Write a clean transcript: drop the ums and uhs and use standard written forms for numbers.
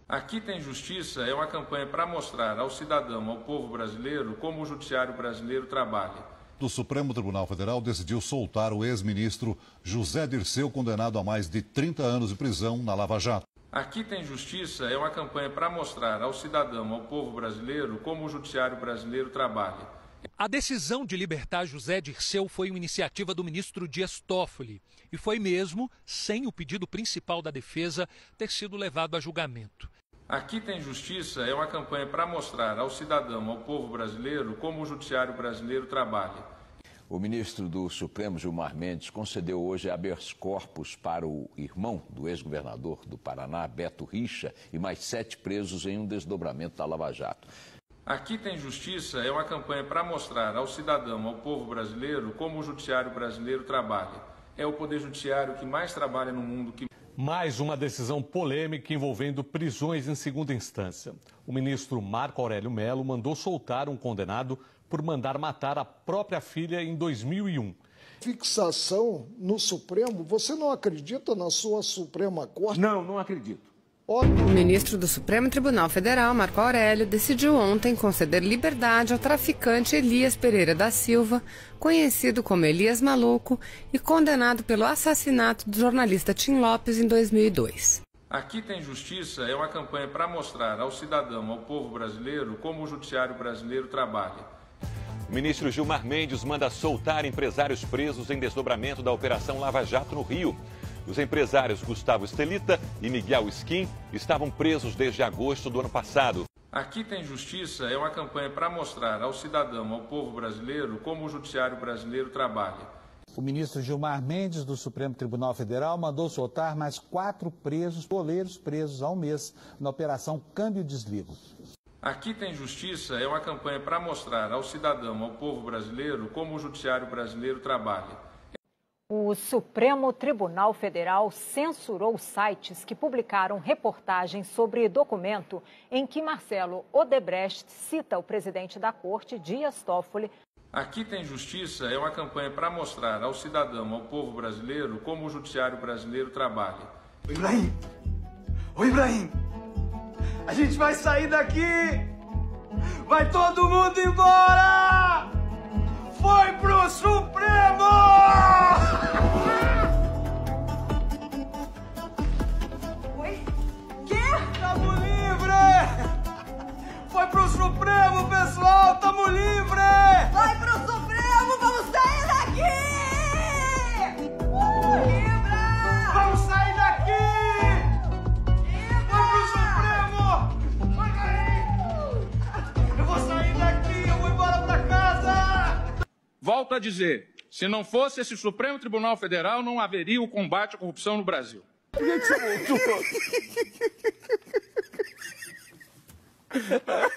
Aqui Tem Justiça é uma campanha para mostrar ao cidadão, ao povo brasileiro, como o judiciário brasileiro trabalha. O Supremo Tribunal Federal decidiu soltar o ex-ministro José Dirceu, condenado a mais de 30 anos de prisão na Lava Jato. Aqui Tem Justiça é uma campanha para mostrar ao cidadão, ao povo brasileiro, como o judiciário brasileiro trabalha. A decisão de libertar José Dirceu foi uma iniciativa do ministro Dias Toffoli e foi mesmo sem o pedido principal da defesa ter sido levado a julgamento. Aqui Tem Justiça é uma campanha para mostrar ao cidadão, ao povo brasileiro, como o judiciário brasileiro trabalha. O ministro do Supremo, Gilmar Mendes, concedeu hoje habeas corpus para o irmão do ex-governador do Paraná, Beto Richa, e mais 7 presos em um desdobramento da Lava Jato. Aqui Tem Justiça é uma campanha para mostrar ao cidadão, ao povo brasileiro, como o judiciário brasileiro trabalha. É o poder judiciário que mais trabalha no mundo. Mais uma decisão polêmica envolvendo prisões em segunda instância. O ministro Marco Aurélio Mello mandou soltar um condenado por mandar matar a própria filha em 2001. Fixação no Supremo? Você não acredita na sua Suprema Corte? Não acredito. O ministro do Supremo Tribunal Federal, Marco Aurélio, decidiu ontem conceder liberdade ao traficante Elias Pereira da Silva, conhecido como Elias Maluco, e condenado pelo assassinato do jornalista Tim Lopes em 2002. Aqui Tem Justiça é uma campanha para mostrar ao cidadão, ao povo brasileiro, como o judiciário brasileiro trabalha. O ministro Gilmar Mendes manda soltar empresários presos em desdobramento da Operação Lava Jato no Rio. Os empresários Gustavo Estelita e Miguel Skin estavam presos desde agosto do ano passado. Aqui Tem Justiça é uma campanha para mostrar ao cidadão, ao povo brasileiro, como o judiciário brasileiro trabalha. O ministro Gilmar Mendes, do Supremo Tribunal Federal, mandou soltar mais 4 boleiros presos ao mês na Operação Câmbio e Desligo. Aqui Tem Justiça é uma campanha para mostrar ao cidadão, ao povo brasileiro, como o judiciário brasileiro trabalha. O Supremo Tribunal Federal censurou sites que publicaram reportagens sobre documento em que Marcelo Odebrecht cita o presidente da Corte, Dias Toffoli. Aqui Tem Justiça é uma campanha para mostrar ao cidadão, ao povo brasileiro, como o judiciário brasileiro trabalha. Ô Ibrahim, a gente vai sair daqui! Vai todo mundo embora! Foi pro Supremo! Oi? Quê? Tamo livre! Foi pro Supremo, pessoal! Tamo livre! Vai pro Supremo! Vamos sair daqui! Libra! Vamos sair daqui! Vai pro Supremo! Vai cair! Eu vou sair daqui! Eu vou embora pra casa! Volto a dizer, se não fosse esse Supremo Tribunal Federal, não haveria o combate à corrupção no Brasil. Por que você voltou?